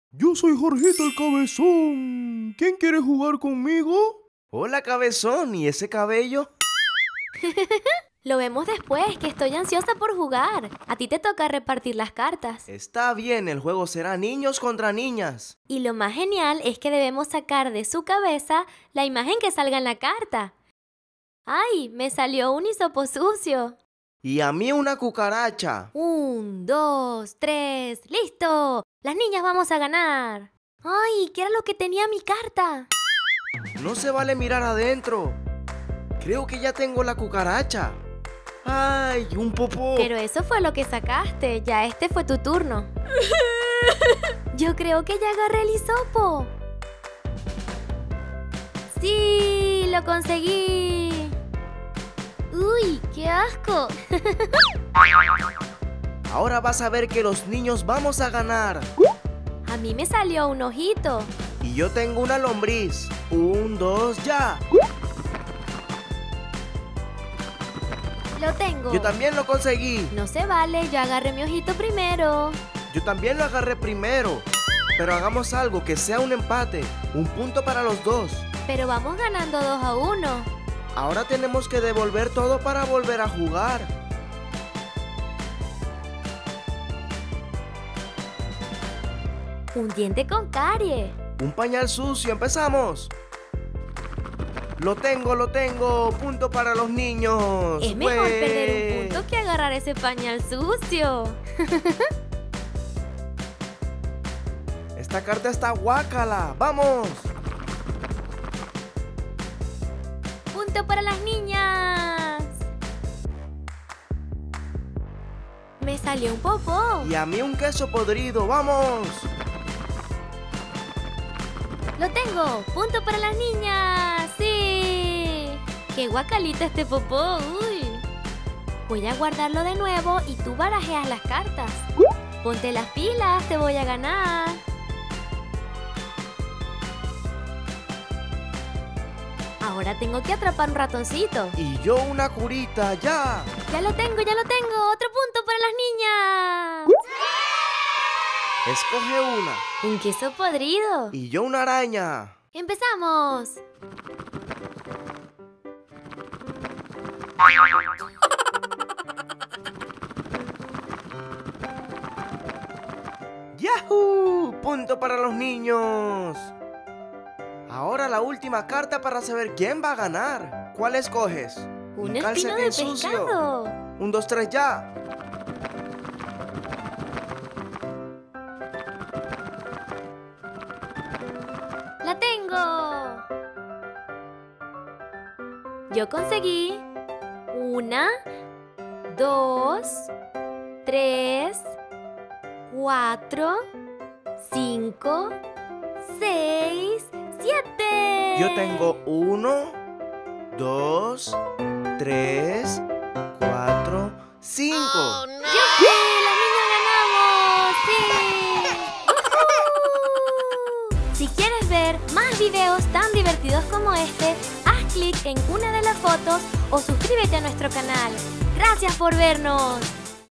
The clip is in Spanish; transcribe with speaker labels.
Speaker 1: Yo soy Jorgito el Cabezón. ¿Quién quiere jugar conmigo?
Speaker 2: Hola, Cabezón, ¿y ese cabello?
Speaker 3: Lo vemos después, que estoy ansiosa por jugar. A ti te toca repartir las cartas.
Speaker 2: Está bien, el juego será niños contra niñas.
Speaker 3: Y lo más genial es que debemos sacar de su cabeza la imagen que salga en la carta. ¡Ay! Me salió un hisopo sucio.
Speaker 2: Y a mí una cucaracha.
Speaker 3: 1, 2, 3, ¡listo! Las niñas vamos a ganar. ¡Ay! ¿Qué era lo que tenía mi carta?
Speaker 2: No se vale mirar adentro. Creo que ya tengo la cucaracha. ¡Ay! ¡Un popó!
Speaker 3: Pero eso fue lo que sacaste. Ya este fue tu turno. Yo creo que ya agarré el hisopo. ¡Sí! ¡Lo conseguí! ¡Uy! ¡Qué asco!
Speaker 2: Ahora vas a ver que los niños vamos a ganar.
Speaker 3: A mí me salió un ojito.
Speaker 2: Y yo tengo una lombriz. 1, 2, ya.
Speaker 3: Lo tengo.
Speaker 2: Yo también lo conseguí.
Speaker 3: No se vale, yo agarré mi ojito primero.
Speaker 2: Yo también lo agarré primero. Pero hagamos algo, que sea un empate. Un punto para los dos.
Speaker 3: Pero vamos ganando 2-1.
Speaker 2: Ahora tenemos que devolver todo para volver a jugar.
Speaker 3: Un diente con carie.
Speaker 2: Un pañal sucio, empezamos. Lo tengo. Punto para los niños.
Speaker 3: Es mejor perder un punto que agarrar ese pañal sucio.
Speaker 2: Esta carta está guácala. ¡Vamos!
Speaker 3: Punto para las niñas. Me salió un popó.
Speaker 2: Y a mí un queso podrido. ¡Vamos!
Speaker 3: Lo tengo. Punto para las niñas. ¡Sí! ¡Qué guacalito este popó! ¡Uy! Voy a guardarlo de nuevo y tú barajeas las cartas. Ponte las pilas, te voy a ganar. Ahora tengo que atrapar un ratoncito.
Speaker 2: Y yo una curita, ya.
Speaker 3: ¡Ya lo tengo! ¡Otro punto para las niñas!
Speaker 2: Escoge una.
Speaker 3: Un queso podrido.
Speaker 2: Y yo una araña.
Speaker 3: ¡Empezamos!
Speaker 2: ¡Yahoo! Punto para los niños. Ahora la última carta para saber quién va a ganar. ¿Cuál escoges?
Speaker 3: Un espino de pescado.
Speaker 2: 1, 2, 3, ya.
Speaker 3: ¡La tengo! Yo conseguí 1, 2, 3, 4, 5, 6, 7.
Speaker 2: Yo tengo 1, 2, 3, 4, 5.
Speaker 3: ¡Yupi! ¡Las niñas ganamos! ¡Sí! ¡Uhú! Si quieres ver más videos tan divertidos como este, haz clic en una de las fotos o suscríbete a nuestro canal. ¡Gracias por vernos!